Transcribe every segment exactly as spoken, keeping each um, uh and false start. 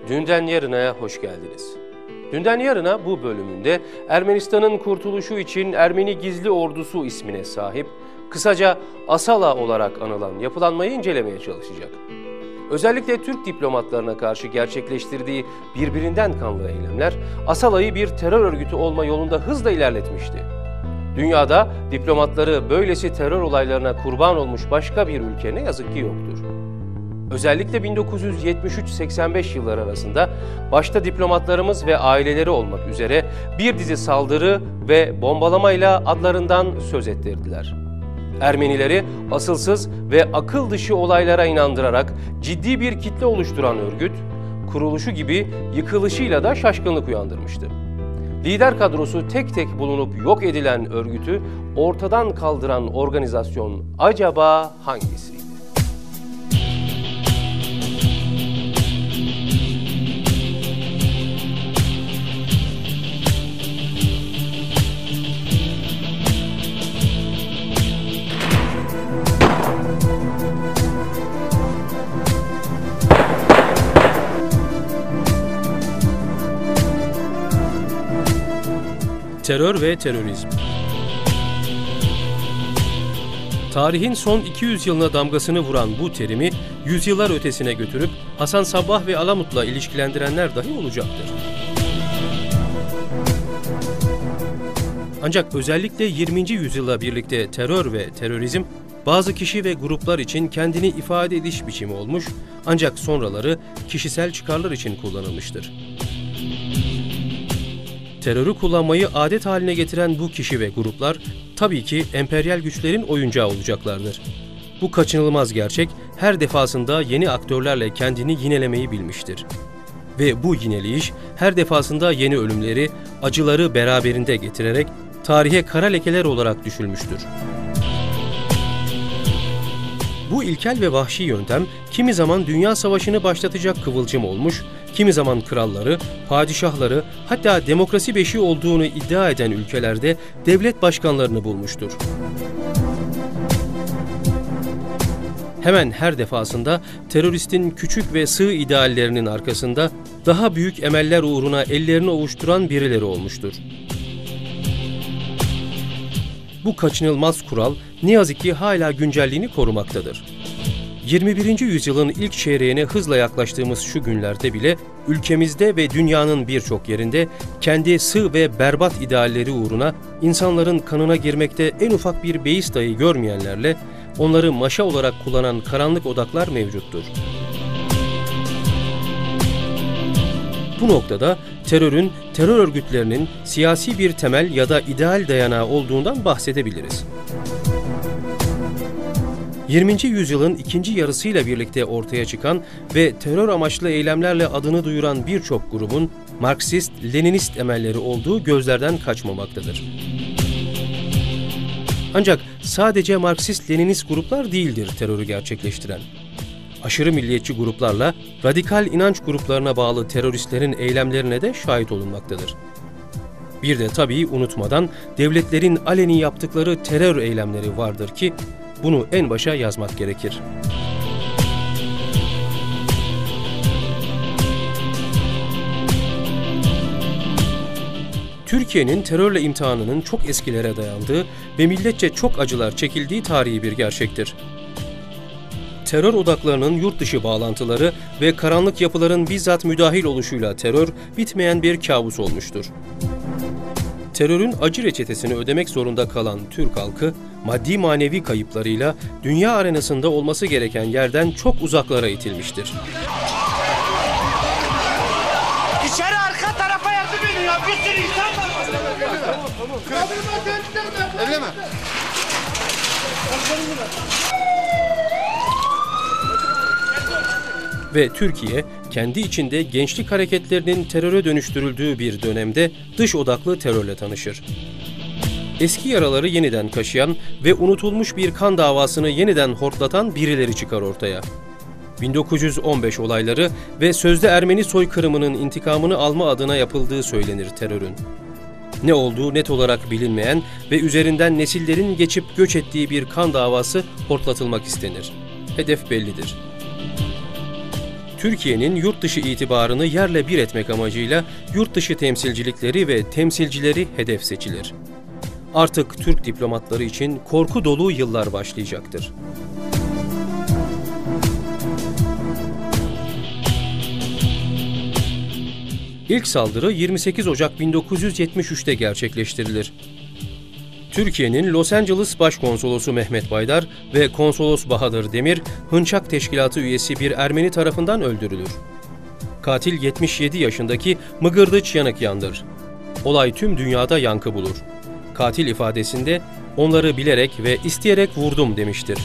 Dünden Yarına'ya hoş geldiniz. Dünden Yarına bu bölümünde Ermenistan'ın kurtuluşu için Ermeni Gizli Ordusu ismine sahip, kısaca Asala olarak anılan yapılanmayı incelemeye çalışacak. Özellikle Türk diplomatlarına karşı gerçekleştirdiği birbirinden kanlı eylemler, Asala'yı bir terör örgütü olma yolunda hızla ilerletmişti. Dünyada diplomatları böylesi terör olaylarına kurban olmuş başka bir ülke ne yazık ki yoktur. Özellikle bin dokuz yüz yetmiş üç seksen beş yılları arasında başta diplomatlarımız ve aileleri olmak üzere bir dizi saldırı ve bombalamayla adlarından söz ettirdiler. Ermenileri asılsız ve akıl dışı olaylara inandırarak ciddi bir kitle oluşturan örgüt, kuruluşu gibi yıkılışıyla da şaşkınlık uyandırmıştı. Lider kadrosu tek tek bulunup yok edilen örgütü ortadan kaldıran organizasyon acaba hangisiydi? Terör ve terörizm. Tarihin son iki yüz yılına damgasını vuran bu terimi yüzyıllar ötesine götürüp Hasan Sabbah ve Alamut'la ilişkilendirenler dahi olacaktır. Ancak özellikle yirminci yüzyılla birlikte terör ve terörizm bazı kişi ve gruplar için kendini ifade ediş biçimi olmuş, ancak sonraları kişisel çıkarlar için kullanılmıştır. Terörü kullanmayı adet haline getiren bu kişi ve gruplar tabii ki emperyal güçlerin oyuncağı olacaklardır. Bu kaçınılmaz gerçek her defasında yeni aktörlerle kendini yinelemeyi bilmiştir. Ve bu yineleyiş her defasında yeni ölümleri, acıları beraberinde getirerek tarihe kara lekeler olarak düşülmüştür. Bu ilkel ve vahşi yöntem kimi zaman dünya savaşını başlatacak kıvılcım olmuş, kimi zaman kralları, padişahları, hatta demokrasi beşiği olduğunu iddia eden ülkelerde devlet başkanlarını bulmuştur. Hemen her defasında teröristin küçük ve sığ ideallerinin arkasında daha büyük emeller uğruna ellerini ovuşturan birileri olmuştur. Bu kaçınılmaz kural ne yazık ki hala güncelliğini korumaktadır. yirmi birinci yüzyılın ilk çeyreğine hızla yaklaştığımız şu günlerde bile ülkemizde ve dünyanın birçok yerinde kendi sığ ve berbat idealleri uğruna insanların kanına girmekte en ufak bir beis dahi görmeyenlerle onları maşa olarak kullanan karanlık odaklar mevcuttur. Bu noktada terörün, terör örgütlerinin siyasi bir temel ya da ideal dayanağı olduğundan bahsedebiliriz. yirminci yüzyılın ikinci yarısıyla birlikte ortaya çıkan ve terör amaçlı eylemlerle adını duyuran birçok grubun Marksist, Leninist emelleri olduğu gözlerden kaçmamaktadır. Ancak sadece Marksist-Leninist gruplar değildir terörü gerçekleştiren. Aşırı milliyetçi gruplarla radikal inanç gruplarına bağlı teröristlerin eylemlerine de şahit olunmaktadır. Bir de tabii unutmadan devletlerin aleni yaptıkları terör eylemleri vardır ki bunu en başa yazmak gerekir. Türkiye'nin terörle imtihanının çok eskilere dayandığı ve milletçe çok acılar çekildiği tarihi bir gerçektir. Terör odaklarının yurt dışı bağlantıları ve karanlık yapıların bizzat müdahil oluşuyla terör bitmeyen bir kabus olmuştur. Terörün acı reçetesini ödemek zorunda kalan Türk halkı, maddi manevi kayıplarıyla dünya arenasında olması gereken yerden çok uzaklara itilmiştir. İçeri arka tarafa yardım edin ya, bir sürü insan var. Tamam, tamam. Evleme. Ve Türkiye, kendi içinde gençlik hareketlerinin teröre dönüştürüldüğü bir dönemde dış odaklı terörle tanışır. Eski yaraları yeniden kaşıyan ve unutulmuş bir kan davasını yeniden hortlatan birileri çıkar ortaya. bin dokuz yüz on beş olayları ve sözde Ermeni soykırımının intikamını alma adına yapıldığı söylenir terörün. Ne olduğu net olarak bilinmeyen ve üzerinden nesillerin geçip göç ettiği bir kan davası hortlatılmak istenir. Hedef bellidir. Türkiye'nin yurt dışı itibarını yerle bir etmek amacıyla yurt dışı temsilcilikleri ve temsilcileri hedef seçilir. Artık Türk diplomatları için korku dolu yıllar başlayacaktır. İlk saldırı yirmi sekiz Ocak bin dokuz yüz yetmiş üç'te gerçekleştirilir. Türkiye'nin Los Angeles Başkonsolosu Mehmet Baydar ve Konsolos Bahadır Demir, Hınçak Teşkilatı üyesi bir Ermeni tarafından öldürülür. Katil yetmiş yedi yaşındaki Mıgırdıç Yanıkyan'dır. Olay tüm dünyada yankı bulur. Katil ifadesinde onları bilerek ve isteyerek vurdum demiştir.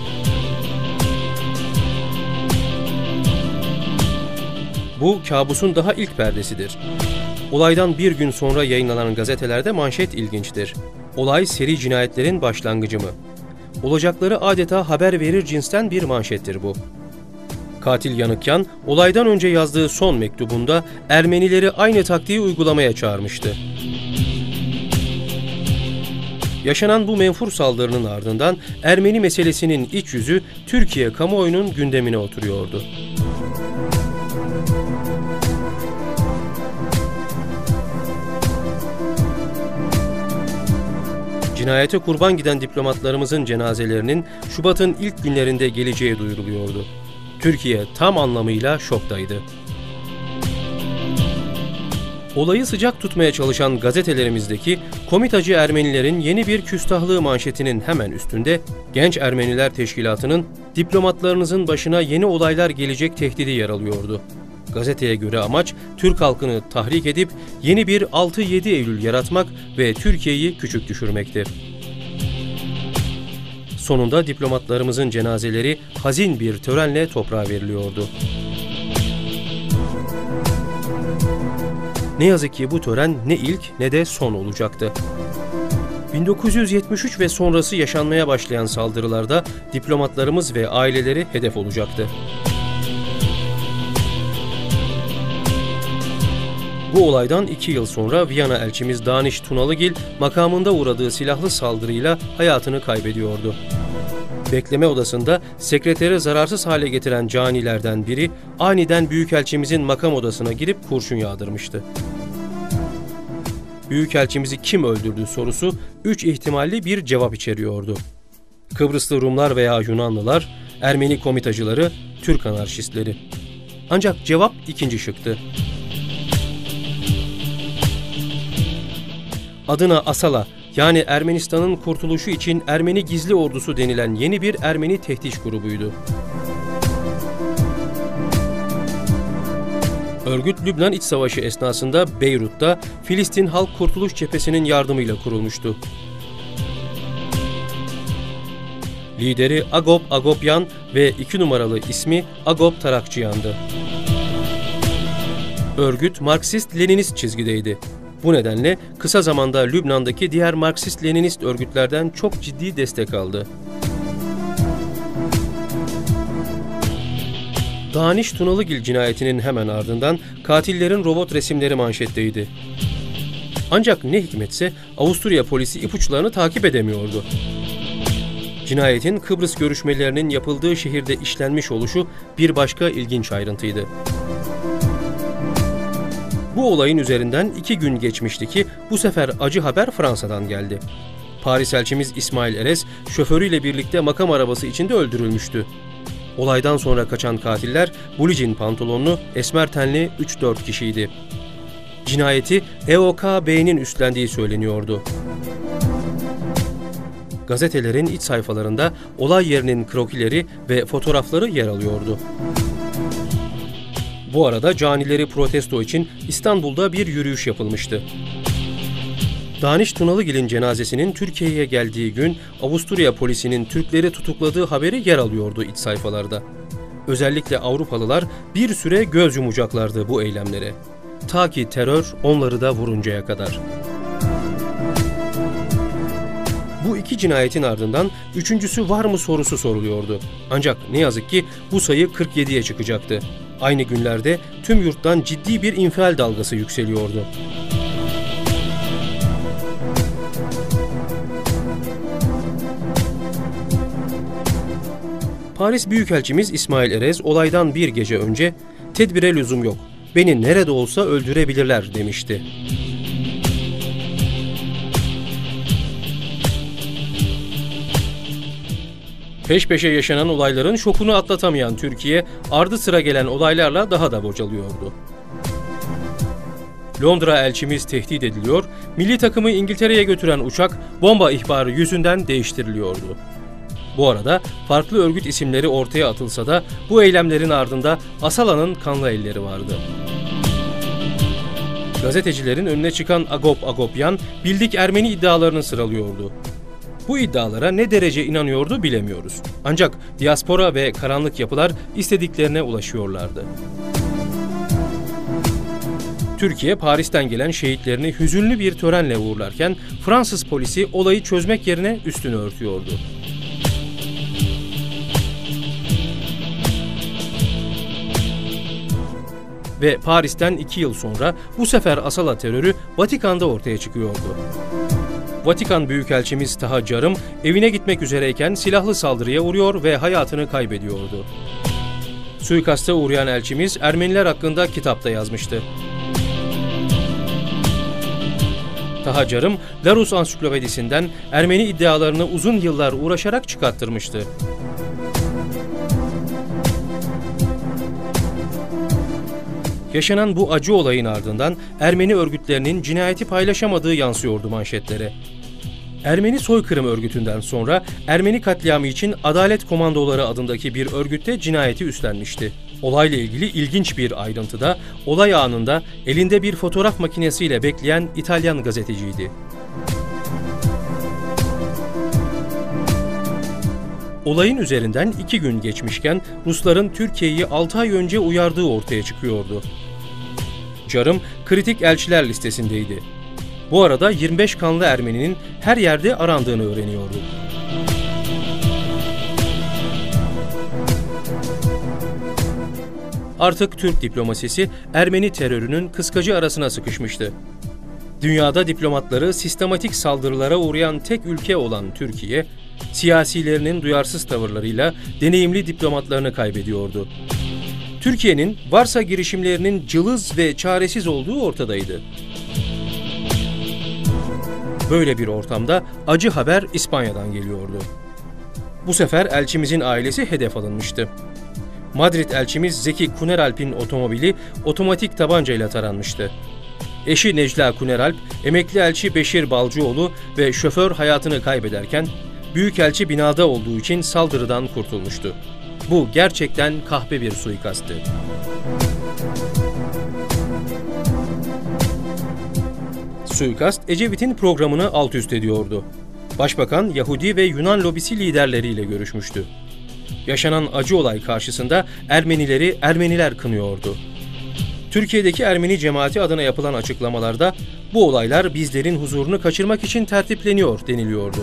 Bu kabusun daha ilk perdesidir. Olaydan bir gün sonra yayınlanan gazetelerde manşet ilginçtir. Olay seri cinayetlerin başlangıcı mı? Olacakları adeta haber verir cinsten bir manşettir bu. Katil Yanıkyan, olaydan önce yazdığı son mektubunda Ermenileri aynı taktiği uygulamaya çağırmıştı. Yaşanan bu menfur saldırının ardından Ermeni meselesinin iç yüzü Türkiye kamuoyunun gündemine oturuyordu. Cinayete kurban giden diplomatlarımızın cenazelerinin Şubat'ın ilk günlerinde geleceği duyuruluyordu. Türkiye tam anlamıyla şoktaydı. Olayı sıcak tutmaya çalışan gazetelerimizdeki Komitacı Ermenilerin yeni bir küstahlığı manşetinin hemen üstünde Genç Ermeniler Teşkilatı'nın diplomatlarınızın başına yeni olaylar gelecek tehdidi yer alıyordu. Gazeteye göre amaç Türk halkını tahrik edip yeni bir altı yedi Eylül yaratmak ve Türkiye'yi küçük düşürmekti. Sonunda diplomatlarımızın cenazeleri hazin bir törenle toprağa veriliyordu. Ne yazık ki bu tören ne ilk ne de son olacaktı. bin dokuz yüz yetmiş üç ve sonrası yaşanmaya başlayan saldırılarda diplomatlarımız ve aileleri hedef olacaktı. Bu olaydan iki yıl sonra Viyana elçimiz Daniş Tunalıgil makamında uğradığı silahlı saldırıyla hayatını kaybediyordu. Bekleme odasında sekreteri zararsız hale getiren canilerden biri aniden büyükelçimizin makam odasına girip kurşun yağdırmıştı. Büyükelçimizi kim öldürdü sorusu üç ihtimalli bir cevap içeriyordu. Kıbrıslı Rumlar veya Yunanlılar, Ermeni komitacıları, Türk anarşistleri. Ancak cevap ikinci şıktı. Adına Asala, yani Ermenistan'ın kurtuluşu için Ermeni Gizli Ordusu denilen yeni bir Ermeni tehdiş grubuydu. Örgüt Lübnan İç Savaşı esnasında Beyrut'ta Filistin Halk Kurtuluş Cephesi'nin yardımıyla kurulmuştu. Lideri Agop Agopyan ve iki numaralı ismi Agop Tarakçıyan'dı. Örgüt Marksist-Leninist çizgideydi. Bu nedenle kısa zamanda Lübnan'daki diğer Marksist-Leninist örgütlerden çok ciddi destek aldı. Daniş Tunalıgil cinayetinin hemen ardından katillerin robot resimleri manşetteydi. Ancak ne hikmetse Avusturya polisi ipuçlarını takip edemiyordu. Cinayetin Kıbrıs görüşmelerinin yapıldığı şehirde işlenmiş oluşu bir başka ilginç ayrıntıydı. Bu olayın üzerinden iki gün geçmişti ki bu sefer acı haber Fransa'dan geldi. Paris elçimiz İsmail Erez şoförüyle birlikte makam arabası içinde öldürülmüştü. Olaydan sonra kaçan katiller bulicin pantolonlu, esmer tenli üç dört kişiydi. Cinayeti E O K B'nin üstlendiği söyleniyordu. Gazetelerin iç sayfalarında olay yerinin krokileri ve fotoğrafları yer alıyordu. Bu arada canileri protesto için İstanbul'da bir yürüyüş yapılmıştı. Daniş Tunalıgil'in cenazesinin Türkiye'ye geldiği gün Avusturya polisinin Türkleri tutukladığı haberi yer alıyordu iç sayfalarda. Özellikle Avrupalılar bir süre göz yumacaklardı bu eylemlere. Ta ki terör onları da vuruncaya kadar. Bu iki cinayetin ardından üçüncüsü var mı sorusu soruluyordu. Ancak ne yazık ki bu sayı kırk yediye çıkacaktı. Aynı günlerde tüm yurttan ciddi bir infial dalgası yükseliyordu. Paris Büyükelçimiz İsmail Erez olaydan bir gece önce "Tedbire lüzum yok, beni nerede olsa öldürebilirler" demişti. Peş peşe yaşanan olayların şokunu atlatamayan Türkiye, ardı sıra gelen olaylarla daha da bocalıyordu. Londra elçimiz tehdit ediliyor, milli takımı İngiltere'ye götüren uçak bomba ihbarı yüzünden değiştiriliyordu. Bu arada farklı örgüt isimleri ortaya atılsa da bu eylemlerin ardında Asala'nın kanlı elleri vardı. Gazetecilerin önüne çıkan Agop Agopyan, bildik Ermeni iddialarını sıralıyordu. Bu iddialara ne derece inanıyordu bilemiyoruz. Ancak diaspora ve karanlık yapılar istediklerine ulaşıyorlardı. Türkiye, Paris'ten gelen şehitlerini hüzünlü bir törenle uğurlarken Fransız polisi olayı çözmek yerine üstünü örtüyordu. Ve Paris'ten iki yıl sonra bu sefer Asala terörü Vatikan'da ortaya çıkıyordu. Vatikan Büyükelçimiz Taha Carım evine gitmek üzereyken silahlı saldırıya uğruyor ve hayatını kaybediyordu. Suikaste uğrayan elçimiz Ermeniler hakkında kitapta yazmıştı. Taha Carım, Larus Ansiklopedisinden Ermeni iddialarını uzun yıllar uğraşarak çıkarttırmıştı. Yaşanan bu acı olayın ardından Ermeni örgütlerinin cinayeti paylaşamadığı yansıyordu manşetlere. Ermeni soykırım örgütünden sonra Ermeni katliamı için Adalet Komandoları adındaki bir örgütte cinayeti üstlenmişti. Olayla ilgili ilginç bir ayrıntıda olay anında elinde bir fotoğraf makinesiyle bekleyen İtalyan gazeteciydi. Olayın üzerinden iki gün geçmişken Rusların Türkiye'yi altı ay önce uyardığı ortaya çıkıyordu. Carım kritik elçiler listesindeydi. Bu arada yirmi beş kanlı Ermeninin her yerde arandığını öğreniyordu. Artık Türk diplomasisi Ermeni terörünün kıskacı arasına sıkışmıştı. Dünyada diplomatları sistematik saldırılara uğrayan tek ülke olan Türkiye, siyasilerinin duyarsız tavırlarıyla deneyimli diplomatlarını kaybediyordu. Türkiye'nin varsa girişimlerinin cılız ve çaresiz olduğu ortadaydı. Böyle bir ortamda acı haber İspanya'dan geliyordu. Bu sefer elçimizin ailesi hedef alınmıştı. Madrid elçimiz Zeki Kuneralp'in otomobili otomatik tabancayla taranmıştı. Eşi Necla Kuneralp, emekli elçi Beşir Balcıoğlu ve şoför hayatını kaybederken büyükelçi binada olduğu için saldırıdan kurtulmuştu. Bu gerçekten kahpe bir suikasttı. Suikast Ecevit'in programını alt üst ediyordu. Başbakan Yahudi ve Yunan lobisi liderleriyle görüşmüştü. Yaşanan acı olay karşısında Ermenileri Ermeniler kınıyordu. Türkiye'deki Ermeni cemaati adına yapılan açıklamalarda bu olaylar bizlerin huzurunu kaçırmak için tertipleniyor deniliyordu.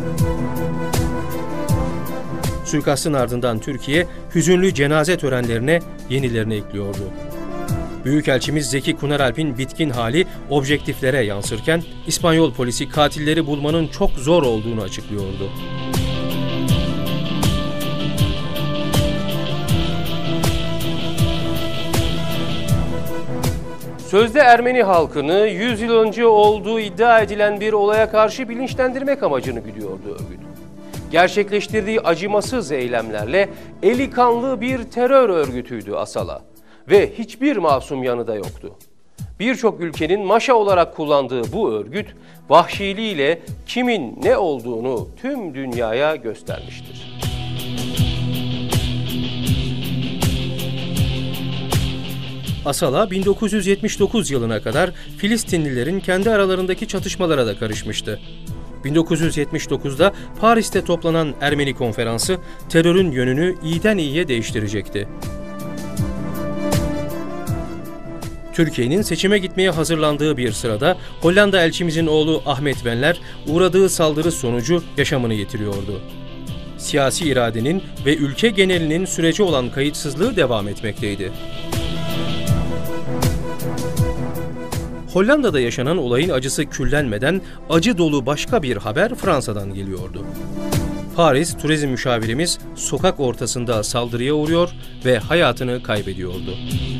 Suikastın ardından Türkiye hüzünlü cenaze törenlerine yenilerini ekliyordu. Büyükelçimiz Zeki Kuneralp'in bitkin hali objektiflere yansırken İspanyol polisi katilleri bulmanın çok zor olduğunu açıklıyordu. Sözde Ermeni halkını yüz yıl önce olduğu iddia edilen bir olaya karşı bilinçlendirmek amacını güdüyordu örgüt. Gerçekleştirdiği acımasız eylemlerle eli kanlı bir terör örgütüydü Asala ve hiçbir masum yanı da yoktu. Birçok ülkenin maşa olarak kullandığı bu örgüt vahşiliğiyle kimin ne olduğunu tüm dünyaya göstermiştir. Asala bin dokuz yüz yetmiş dokuz yılına kadar Filistinlilerin kendi aralarındaki çatışmalara da karışmıştı. bin dokuz yüz yetmiş dokuzda Paris'te toplanan Ermeni Konferansı terörün yönünü iyiden iyiye değiştirecekti. Türkiye'nin seçime gitmeye hazırlandığı bir sırada Hollanda elçimizin oğlu Ahmet Benler uğradığı saldırı sonucu yaşamını yitiriyordu. Siyasi iradenin ve ülke genelinin süreci olan kayıtsızlığı devam etmekteydi. Hollanda'da yaşanan olayın acısı küllenmeden acı dolu başka bir haber Fransa'dan geliyordu. Paris turizm müşavirimiz sokak ortasında saldırıya uğruyor ve hayatını kaybediyordu.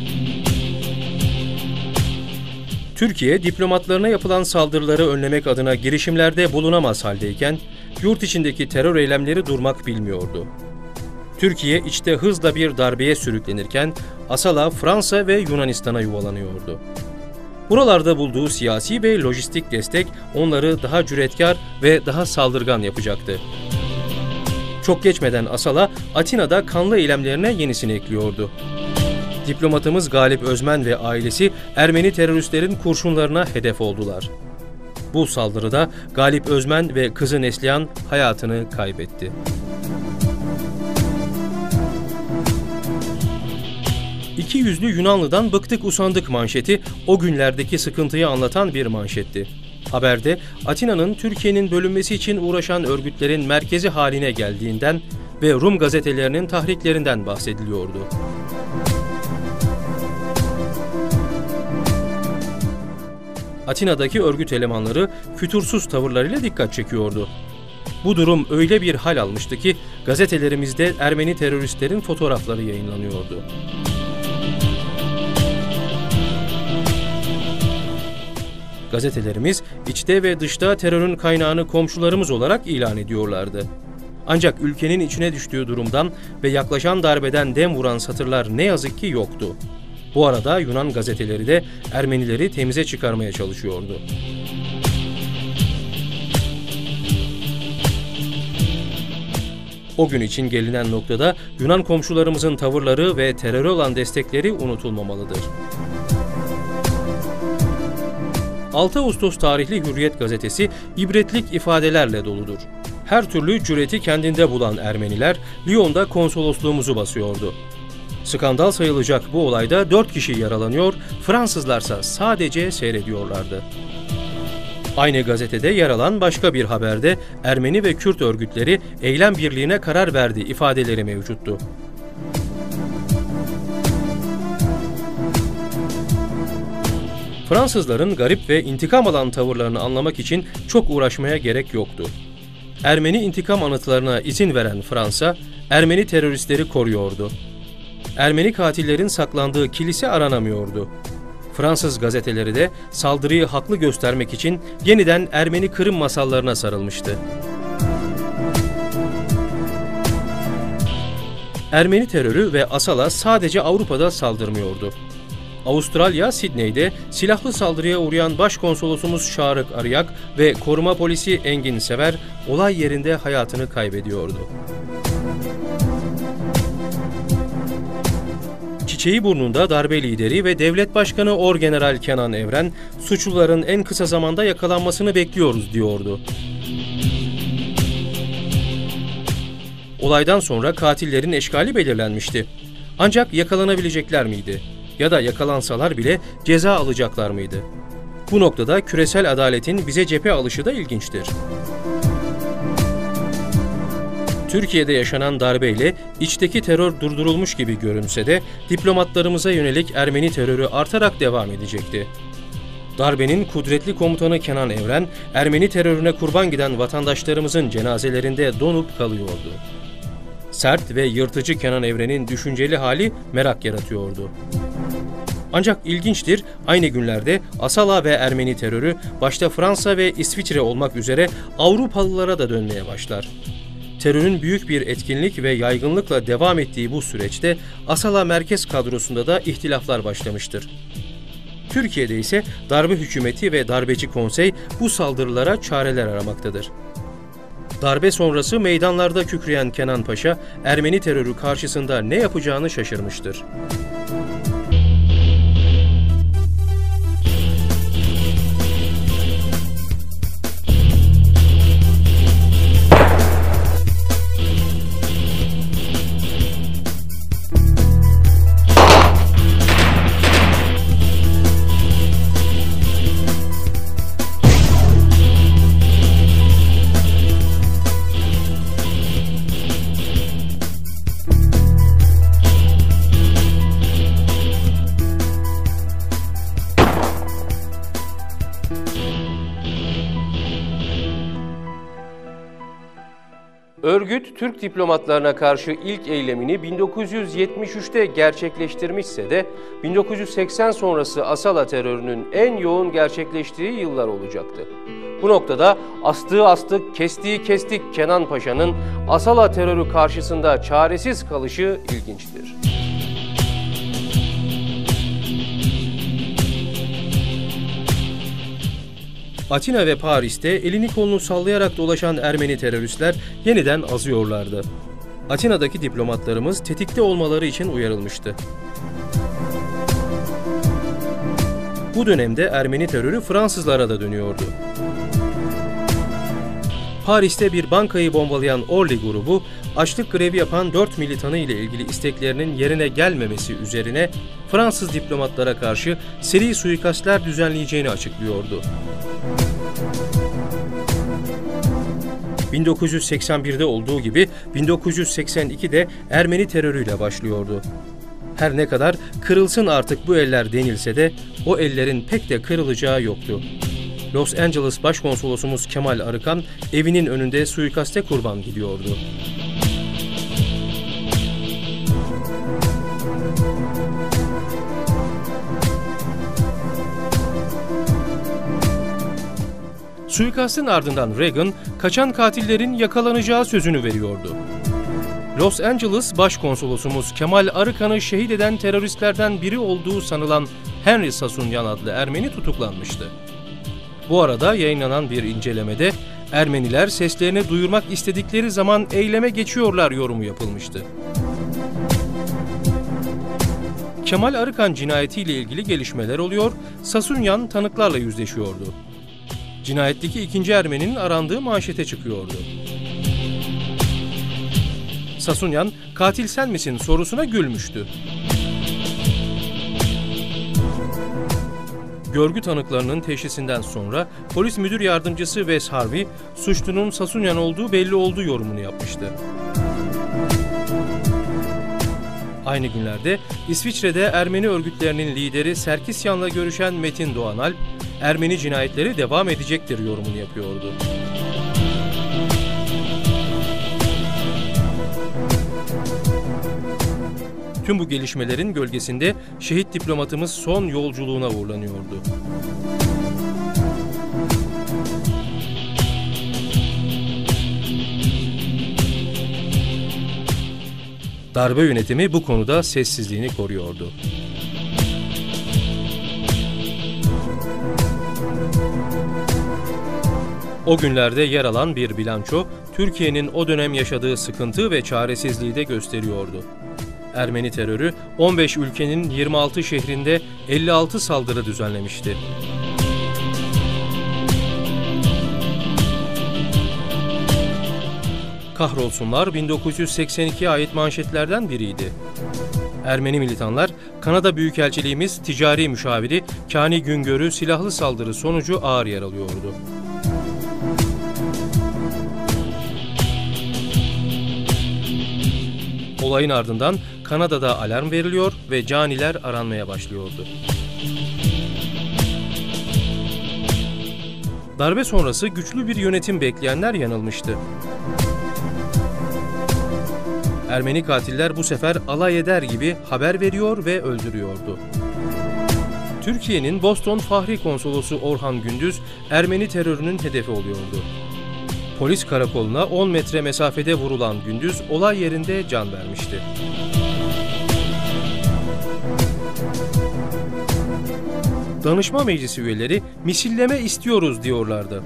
Türkiye, diplomatlarına yapılan saldırıları önlemek adına girişimlerde bulunamaz haldeyken, yurt içindeki terör eylemleri durmak bilmiyordu. Türkiye, içte hızla bir darbeye sürüklenirken, Asala Fransa ve Yunanistan'a yuvalanıyordu. Buralarda bulduğu siyasi ve lojistik destek onları daha cüretkar ve daha saldırgan yapacaktı. Çok geçmeden Asala, Atina'da kanlı eylemlerine yenisini ekliyordu. Diplomatımız Galip Özmen ve ailesi Ermeni teröristlerin kurşunlarına hedef oldular. Bu saldırıda Galip Özmen ve kızı Neslihan hayatını kaybetti. İki yüzlü Yunanlı'dan bıktık usandık manşeti o günlerdeki sıkıntıyı anlatan bir manşetti. Haberde Atina'nın Türkiye'nin bölünmesi için uğraşan örgütlerin merkezi haline geldiğinden ve Rum gazetelerinin tahriklerinden bahsediliyordu. Atina'daki örgüt elemanları fütursuz tavırlarıyla dikkat çekiyordu. Bu durum öyle bir hal almıştı ki gazetelerimizde Ermeni teröristlerin fotoğrafları yayınlanıyordu. Gazetelerimiz içte ve dışta terörün kaynağını komşularımız olarak ilan ediyorlardı. Ancak ülkenin içine düştüğü durumdan ve yaklaşan darbeden dem vuran satırlar ne yazık ki yoktu. Bu arada Yunan gazeteleri de Ermenileri temize çıkarmaya çalışıyordu. O gün için gelinen noktada Yunan komşularımızın tavırları ve teröre olan destekleri unutulmamalıdır. altı Ağustos tarihli Hürriyet gazetesi ibretlik ifadelerle doludur. Her türlü cüreti kendinde bulan Ermeniler Lyon'da konsolosluğumuzu basıyordu. Skandal sayılacak bu olayda dört kişi yaralanıyor, Fransızlarsa sadece seyrediyorlardı. Aynı gazetede yer alan başka bir haberde Ermeni ve Kürt örgütleri eylem birliğine karar verdi ifadeleri mevcuttu. Fransızların garip ve intikam alan tavırlarını anlamak için çok uğraşmaya gerek yoktu. Ermeni intikam anıtlarına izin veren Fransa, Ermeni teröristleri koruyordu. Ermeni katillerin saklandığı kilise aranamıyordu. Fransız gazeteleri de saldırıyı haklı göstermek için yeniden Ermeni Kırım masallarına sarılmıştı. Ermeni terörü ve Asala sadece Avrupa'da saldırmıyordu. Avustralya, Sidney'de silahlı saldırıya uğrayan Başkonsolosumuz Şarık Arıyak ve koruma polisi Engin Sever olay yerinde hayatını kaybediyordu. Çiçeğiburnunda darbe lideri ve devlet başkanı Orgeneral Kenan Evren, suçluların en kısa zamanda yakalanmasını bekliyoruz diyordu. Olaydan sonra katillerin eşkali belirlenmişti. Ancak yakalanabilecekler miydi? Ya da yakalansalar bile ceza alacaklar mıydı? Bu noktada küresel adaletin bize cephe alışı da ilginçtir. Türkiye'de yaşanan darbeyle içteki terör durdurulmuş gibi görünse de diplomatlarımıza yönelik Ermeni terörü artarak devam edecekti. Darbenin kudretli komutanı Kenan Evren, Ermeni terörüne kurban giden vatandaşlarımızın cenazelerinde donup kalıyordu. Sert ve yırtıcı Kenan Evren'in düşünceli hali merak yaratıyordu. Ancak ilginçtir, aynı günlerde Asala ve Ermeni terörü başta Fransa ve İsviçre olmak üzere Avrupalılara da dönmeye başlar. Terörün büyük bir etkinlik ve yaygınlıkla devam ettiği bu süreçte Asala merkez kadrosunda da ihtilaflar başlamıştır. Türkiye'de ise darbe hükümeti ve darbeci konsey bu saldırılara çareler aramaktadır. Darbe sonrası meydanlarda kükreyen Kenan Paşa, Ermeni terörü karşısında ne yapacağını şaşırmıştır. Örgüt, Türk diplomatlarına karşı ilk eylemini bin dokuz yüz yetmiş üçte gerçekleştirmişse de bin dokuz yüz seksen sonrası Asala terörünün en yoğun gerçekleştiği yıllar olacaktı. Bu noktada astığı astık, kestiği kestik Kenan Paşa'nın Asala terörü karşısında çaresiz kalışı ilginçtir. Atina ve Paris'te elini kolunu sallayarak dolaşan Ermeni teröristler yeniden azıyorlardı. Atina'daki diplomatlarımız tetikte olmaları için uyarılmıştı. Bu dönemde Ermeni terörü Fransızlara da dönüyordu. Paris'te bir bankayı bombalayan Orly grubu, açlık grevi yapan dört militanı ile ilgili isteklerinin yerine gelmemesi üzerine Fransız diplomatlara karşı seri suikastler düzenleyeceğini açıklıyordu. bin dokuz yüz seksen birde olduğu gibi bin dokuz yüz seksen ikide Ermeni terörüyle başlıyordu. Her ne kadar kırılsın artık bu eller denilse de o ellerin pek de kırılacağı yoktu. Los Angeles Başkonsolosumuz Kemal Arıkan evinin önünde suikaste kurban gidiyordu. Suikastın ardından Reagan, kaçan katillerin yakalanacağı sözünü veriyordu. Los Angeles Başkonsolosumuz Kemal Arıkan'ı şehit eden teröristlerden biri olduğu sanılan Henry Sasunyan adlı Ermeni tutuklanmıştı. Bu arada yayınlanan bir incelemede Ermeniler seslerini duyurmak istedikleri zaman eyleme geçiyorlar yorumu yapılmıştı. Kemal Arıkan cinayetiyle ilgili gelişmeler oluyor, Sasunyan tanıklarla yüzleşiyordu. Cinayetteki ikinci Ermeninin arandığı manşete çıkıyordu. Sasunyan, katil sen misin sorusuna gülmüştü. Görgü tanıklarının teşhisinden sonra polis müdür yardımcısı Wes Harvey, suçlunun Sasunyan olduğu belli olduğu yorumunu yapmıştı. Aynı günlerde İsviçre'de Ermeni örgütlerinin lideri Serkisyan'la görüşen Metin Doğanalp, Ermeni cinayetleri devam edecektir yorumunu yapıyordu. Tüm bu gelişmelerin gölgesinde şehit diplomatımız son yolculuğuna uğurlanıyordu. Darbe yönetimi bu konuda sessizliğini koruyordu. O günlerde yer alan bir bilanço, Türkiye'nin o dönem yaşadığı sıkıntı ve çaresizliği de gösteriyordu. Ermeni terörü on beş ülkenin yirmi altı şehrinde elli altı saldırı düzenlemişti. Kahrolsunlar bin dokuz yüz seksen ikiye ait manşetlerden biriydi. Ermeni militanlar, Kanada Büyükelçiliğimiz ticari müşaviri Kani Güngör'ü silahlı saldırı sonucu ağır yaralıyordu. Olayın ardından Kanada'da alarm veriliyor ve caniler aranmaya başlıyordu. Darbe sonrası güçlü bir yönetim bekleyenler yanılmıştı. Ermeni katiller bu sefer alay eder gibi haber veriyor ve öldürüyordu. Türkiye'nin Boston Fahri Konsolosu Orhan Gündüz, Ermeni terörünün hedefi oluyordu. Polis karakoluna on metre mesafede vurulan Gündüz olay yerinde can vermişti. Danışma meclisi üyeleri misilleme istiyoruz diyorlardı.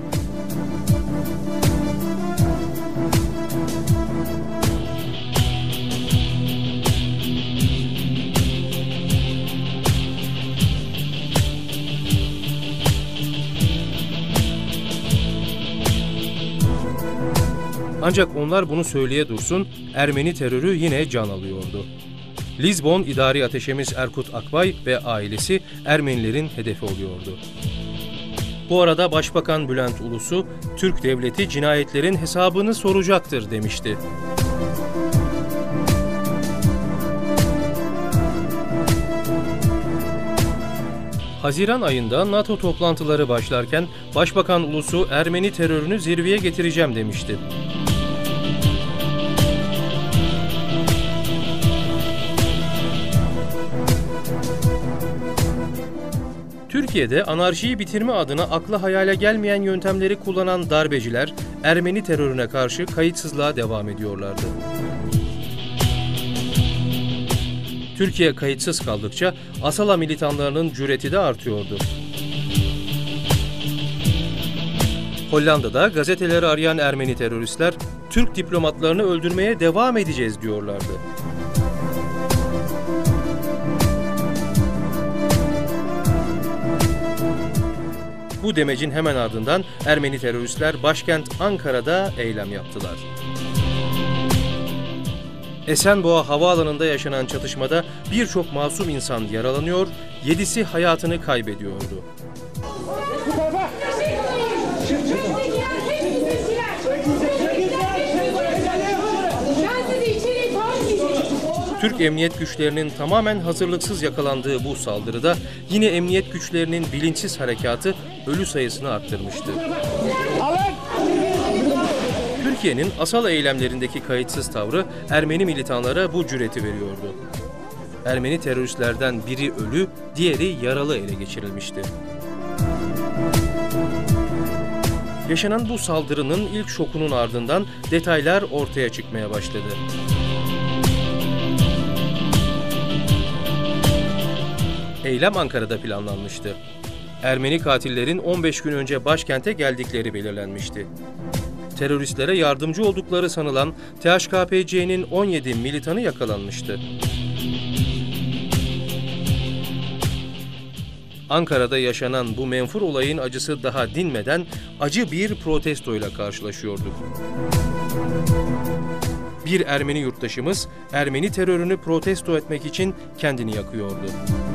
Ancak onlar bunu söyleye dursun, Ermeni terörü yine can alıyordu. Lizbon İdari Ateşemiz Erkut Akbay ve ailesi Ermenilerin hedefi oluyordu. Bu arada Başbakan Bülent Ulusu, Türk devleti cinayetlerin hesabını soracaktır demişti. Haziran ayında NATO toplantıları başlarken Başbakan Ulusu Ermeni terörünü zirveye getireceğim demişti. Türkiye'de anarşiyi bitirme adına akla hayale gelmeyen yöntemleri kullanan darbeciler Ermeni terörüne karşı kayıtsızlığa devam ediyorlardı. Türkiye kayıtsız kaldıkça Asala militanlarının cüreti de artıyordu. Hollanda'da gazeteleri arayan Ermeni teröristler Türk diplomatlarını öldürmeye devam edeceğiz diyorlardı. Bu demecin hemen ardından Ermeni teröristler başkent Ankara'da eylem yaptılar. Esenboğa Havaalanı'nda yaşanan çatışmada birçok masum insan yaralanıyor, yedisi hayatını kaybediyordu. Türk emniyet güçlerinin tamamen hazırlıksız yakalandığı bu saldırıda yine emniyet güçlerinin bilinçsiz harekatı ölü sayısını arttırmıştı. Türkiye'nin Asala eylemlerindeki kayıtsız tavrı Ermeni militanlara bu cüreti veriyordu. Ermeni teröristlerden biri ölü, diğeri yaralı ele geçirilmişti. Yaşanan bu saldırının ilk şokunun ardından detaylar ortaya çıkmaya başladı. Eylem Ankara'da planlanmıştı. Ermeni katillerin on beş gün önce başkente geldikleri belirlenmişti. Teröristlere yardımcı oldukları sanılan T H K P C'nin on yedi militanı yakalanmıştı. Ankara'da yaşanan bu menfur olayın acısı daha dinmeden acı bir protestoyla karşılaşıyorduk. Bir Ermeni yurttaşımız Ermeni terörünü protesto etmek için kendini yakıyordu.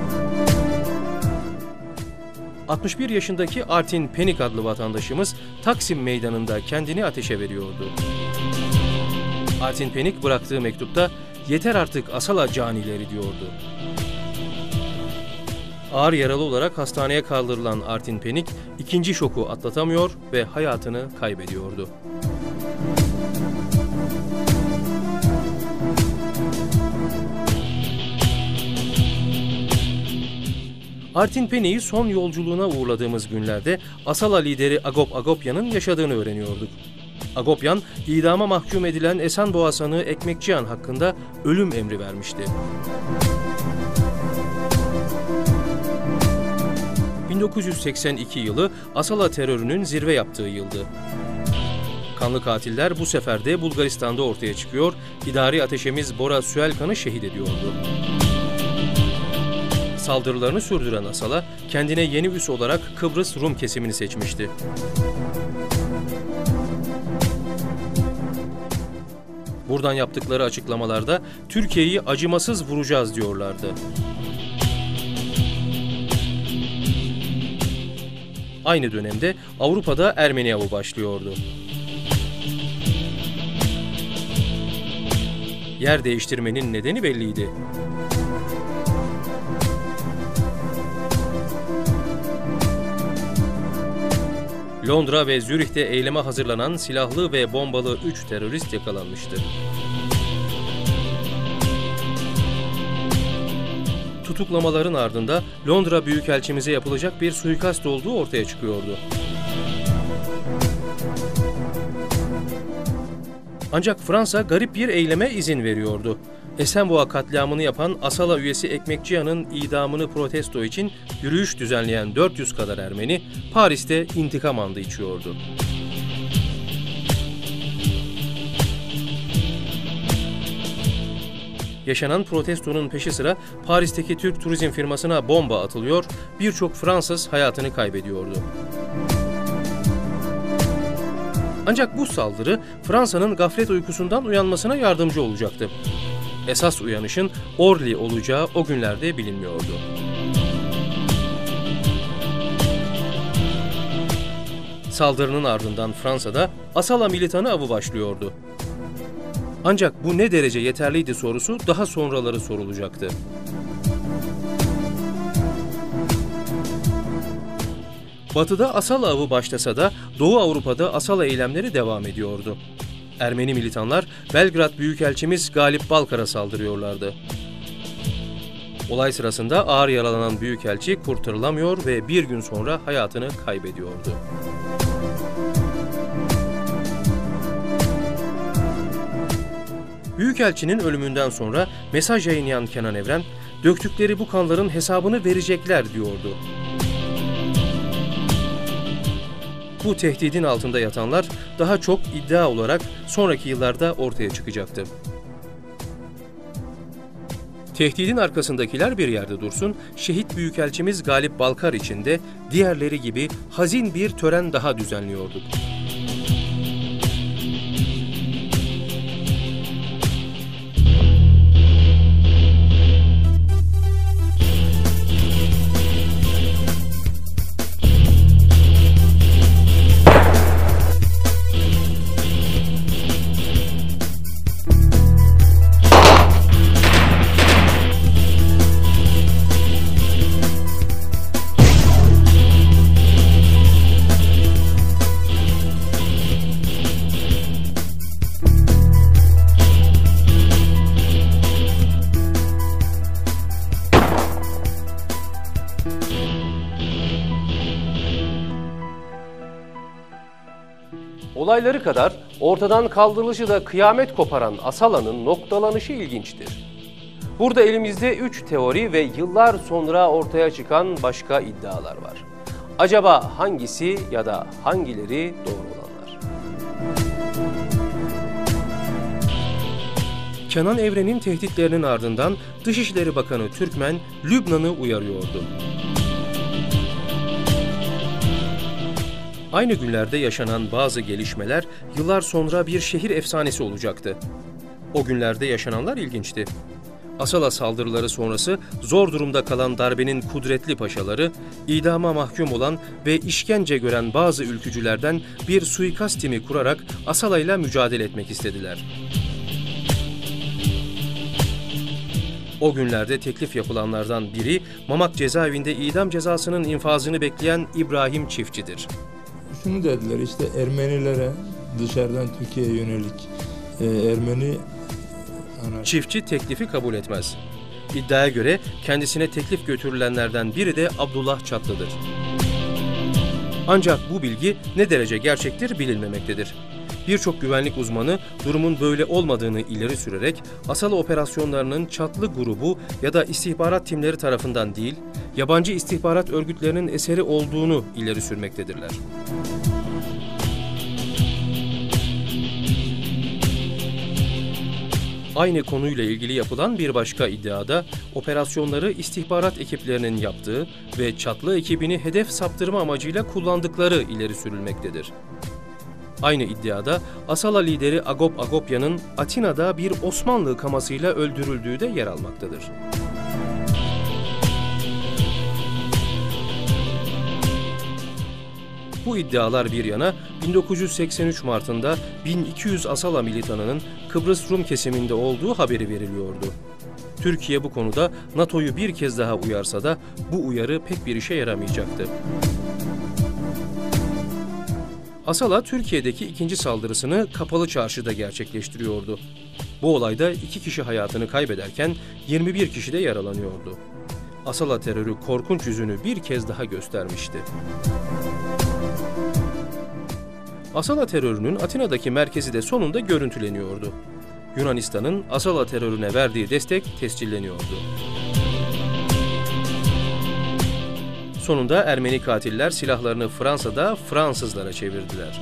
altmış bir yaşındaki Artin Penik adlı vatandaşımız Taksim Meydanı'nda kendini ateşe veriyordu. Artin Penik bıraktığı mektupta "Yeter artık Asala canileri" diyordu. Ağır yaralı olarak hastaneye kaldırılan Artin Penik ikinci şoku atlatamıyor ve hayatını kaybediyordu. Artin Penik'i son yolculuğuna uğurladığımız günlerde Asala lideri Agop Agopyan'ın yaşadığını öğreniyorduk. Agopyan, idama mahkum edilen Esenboğa sanığı Ekmekçihan hakkında ölüm emri vermişti. bin dokuz yüz seksen iki yılı Asala terörünün zirve yaptığı yıldı. Kanlı katiller bu sefer de Bulgaristan'da ortaya çıkıyor, idari ateşemiz Bora Süelkan'ı şehit ediyordu. Saldırılarını sürdüren Asala, kendine yeni üs olarak Kıbrıs Rum kesimini seçmişti. Buradan yaptıkları açıklamalarda Türkiye'yi acımasız vuracağız diyorlardı. Aynı dönemde Avrupa'da Ermeni avı başlıyordu. Yer değiştirmenin nedeni belliydi. Londra ve Zürih'te eyleme hazırlanan silahlı ve bombalı üç terörist yakalanmıştı. Tutuklamaların ardında Londra Büyükelçimize yapılacak bir suikast olduğu ortaya çıkıyordu. Ancak Fransa garip bir eyleme izin veriyordu. Esenboğa katliamını yapan Asala üyesi Ekmekçihan'ın idamını protesto için yürüyüş düzenleyen dört yüz kadar Ermeni Paris'te intikam andı içiyordu. Yaşanan protestonun peşi sıra Paris'teki Türk turizm firmasına bomba atılıyor, birçok Fransız hayatını kaybediyordu. Ancak bu saldırı Fransa'nın gaflet uykusundan uyanmasına yardımcı olacaktı. Esas uyanışın Orly olacağı o günlerde bilinmiyordu. Saldırının ardından Fransa'da Asala militanı avı başlıyordu. Ancak bu ne derece yeterliydi sorusu daha sonraları sorulacaktı. Batı'da Asala avı başlasa da Doğu Avrupa'da Asala eylemleri devam ediyordu. Ermeni militanlar Belgrad Büyükelçimiz Galip Balkar'a saldırıyorlardı. Olay sırasında ağır yaralanan büyükelçi kurtarılamıyor ve bir gün sonra hayatını kaybediyordu. Büyükelçinin ölümünden sonra mesaj yayınlayan Kenan Evren, döktükleri bu kanların hesabını verecekler diyordu. Bu tehdidin altında yatanlar daha çok iddia olarak sonraki yıllarda ortaya çıkacaktı. Tehdidin arkasındakiler bir yerde dursun, şehit büyükelçimiz Galip Balkar için de diğerleri gibi hazin bir tören daha düzenliyorduk. Olayları kadar ortadan kaldırılışı da kıyamet koparan Asala'nın noktalanışı ilginçtir. Burada elimizde üç teori ve yıllar sonra ortaya çıkan başka iddialar var. Acaba hangisi ya da hangileri doğru olanlar? Kenan Evren'in tehditlerinin ardından Dışişleri Bakanı Türkmen, Lübnan'ı uyarıyordu. Aynı günlerde yaşanan bazı gelişmeler yıllar sonra bir şehir efsanesi olacaktı. O günlerde yaşananlar ilginçti. Asala saldırıları sonrası zor durumda kalan darbenin kudretli paşaları, idama mahkum olan ve işkence gören bazı ülkücülerden bir suikast timi kurarak Asala'yla mücadele etmek istediler. O günlerde teklif yapılanlardan biri Mamak cezaevinde idam cezasının infazını bekleyen İbrahim Çiftçi'dir. Şunu dediler, işte Ermenilere dışarıdan Türkiye'ye yönelik e, Ermeni... Ana... Çiftçi teklifi kabul etmez. İddiaya göre kendisine teklif götürülenlerden biri de Abdullah Çatlı'dır. Ancak bu bilgi ne derece gerçektir bilinmemektedir. Birçok güvenlik uzmanı durumun böyle olmadığını ileri sürerek Asala operasyonlarının Çatlı grubu ya da istihbarat timleri tarafından değil, yabancı istihbarat örgütlerinin eseri olduğunu ileri sürmektedirler. Aynı konuyla ilgili yapılan bir başka iddiada operasyonları istihbarat ekiplerinin yaptığı ve Çatlı ekibini hedef saptırma amacıyla kullandıkları ileri sürülmektedir. Aynı iddiada Asala lideri Agop Agopyan'ın Atina'da bir Osmanlı kamasıyla öldürüldüğü de yer almaktadır. Bu iddialar bir yana bin dokuz yüz seksen üç Mart'ında bin iki yüz Asala militanının Kıbrıs Rum kesiminde olduğu haberi veriliyordu. Türkiye bu konuda NATO'yu bir kez daha uyarsa da bu uyarı pek bir işe yaramayacaktı. Asala Türkiye'deki ikinci saldırısını Kapalı Çarşı'da gerçekleştiriyordu. Bu olayda iki kişi hayatını kaybederken yirmi bir kişi de yaralanıyordu. Asala terörü korkunç yüzünü bir kez daha göstermişti. Asala terörünün Atina'daki merkezi de sonunda görüntüleniyordu. Yunanistan'ın Asala terörüne verdiği destek tescilleniyordu. Sonunda Ermeni katiller silahlarını Fransa'da Fransızlara çevirdiler.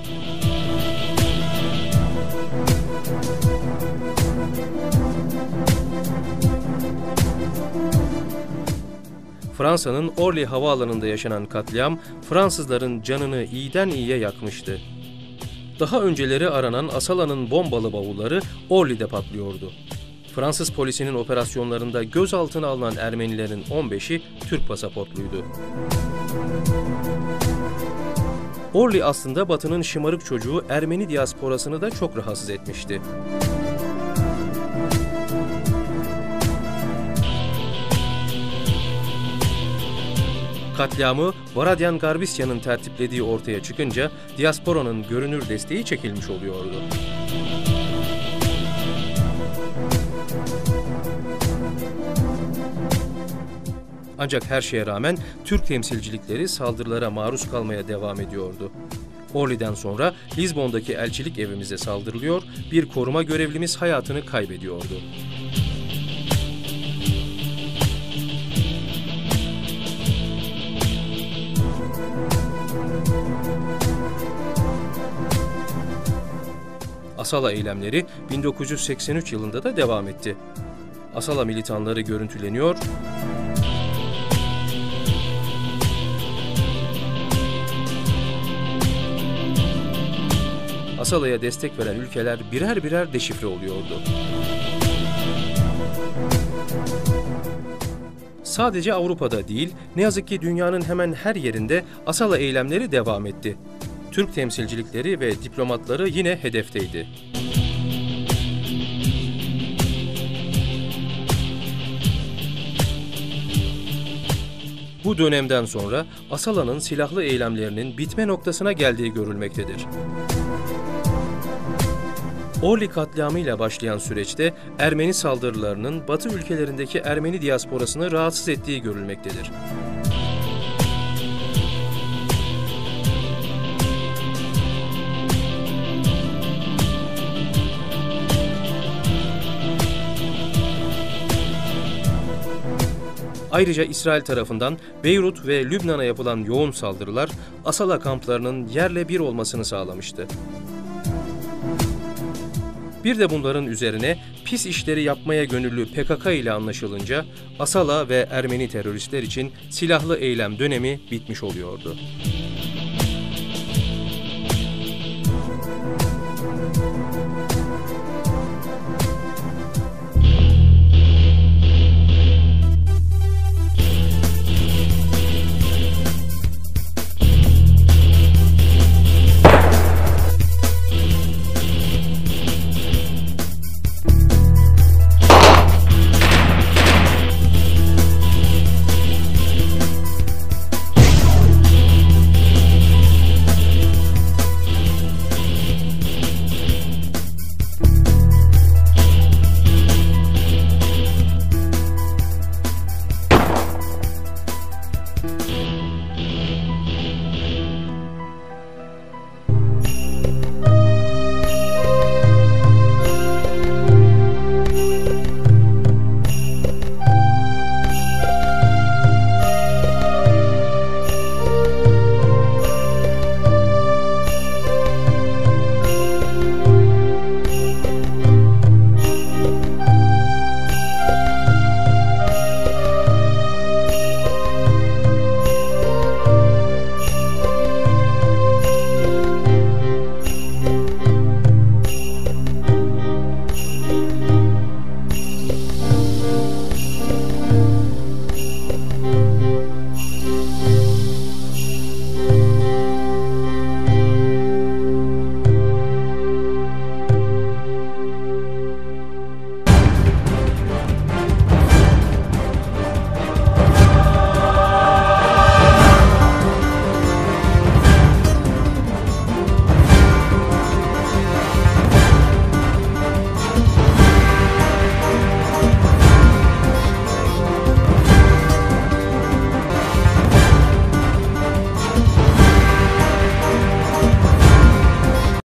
Fransa'nın Orly havaalanında yaşanan katliam Fransızların canını iyiden iyiye yakmıştı. Daha önceleri aranan Asala'nın bombalı bavulları Orly'de patlıyordu. Fransız polisinin operasyonlarında gözaltına alınan Ermenilerin on beşi Türk pasaportluydu. Orly aslında Batı'nın şımarık çocuğu Ermeni diasporasını da çok rahatsız etmişti. Katliamı Varadyan Garbisyan'ın tertiplediği ortaya çıkınca diasporanın görünür desteği çekilmiş oluyordu. Ancak her şeye rağmen Türk temsilcilikleri saldırılara maruz kalmaya devam ediyordu. Orly'den sonra Lizbon'daki elçilik evimize saldırılıyor, bir koruma görevlimiz hayatını kaybediyordu. Asala eylemleri bin dokuz yüz seksen üç yılında da devam etti. Asala militanları görüntüleniyor, Asala'ya destek veren ülkeler birer birer deşifre oluyordu. Sadece Avrupa'da değil, ne yazık ki dünyanın hemen her yerinde Asala eylemleri devam etti. Türk temsilcilikleri ve diplomatları yine hedefteydi. Bu dönemden sonra Asala'nın silahlı eylemlerinin bitme noktasına geldiği görülmektedir. Orly katliamıyla başlayan süreçte Ermeni saldırılarının Batı ülkelerindeki Ermeni diasporasını rahatsız ettiği görülmektedir. Ayrıca İsrail tarafından Beyrut ve Lübnan'a yapılan yoğun saldırılar Asala kamplarının yerle bir olmasını sağlamıştı. Bir de bunların üzerine pis işleri yapmaya gönüllü P K K ile anlaşılınca Asala ve Ermeni teröristler için silahlı eylem dönemi bitmiş oluyordu.